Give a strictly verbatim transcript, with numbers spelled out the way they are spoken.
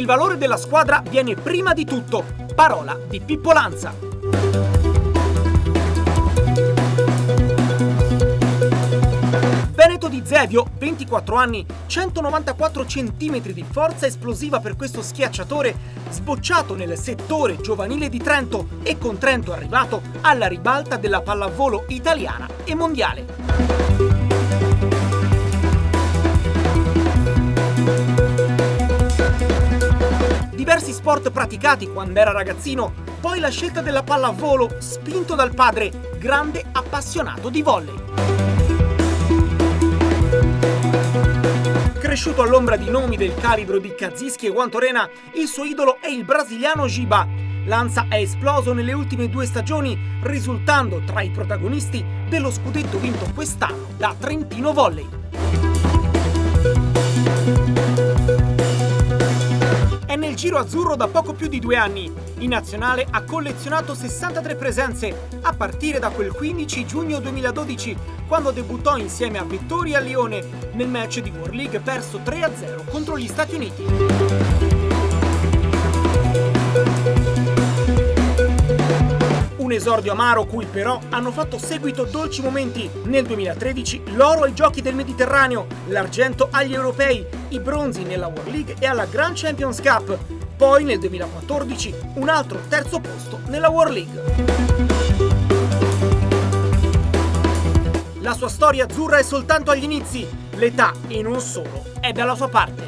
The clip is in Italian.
valore della squadra viene prima di tutto. Parola di Pippo Lanza. Veneto Di Zevio, ventiquattro anni, centonovantaquattro centimetri di forza esplosiva per questo schiacciatore, sbocciato nel settore giovanile di Trento e con Trento arrivato alla ribalta della pallavolo italiana e mondiale. Diversi sport praticati quando era ragazzino, poi la scelta della pallavolo, spinto dal padre, grande appassionato di volley. Cresciuto all'ombra di nomi del calibro di Kazischi e Guantorena, il suo idolo è il brasiliano Giba. Lanza è esploso nelle ultime due stagioni, risultando tra i protagonisti dello scudetto vinto quest'anno da Trentino Volley. È nel giro azzurro da poco più di due anni. In nazionale ha collezionato sessantatré presenze, a partire da quel quindici giugno duemiladodici, quando debuttò insieme a Vittoria Lione nel match di World League perso tre a zero contro gli Stati Uniti. Un esordio amaro cui però hanno fatto seguito dolci momenti. Nel duemilatredici l'oro ai Giochi del Mediterraneo, l'argento agli Europei, i bronzi nella World League e alla Grand Champions Cup. Poi nel duemilaquattordici un altro terzo posto nella World League. La sua storia azzurra è soltanto agli inizi. L'età, e non solo, è dalla sua parte.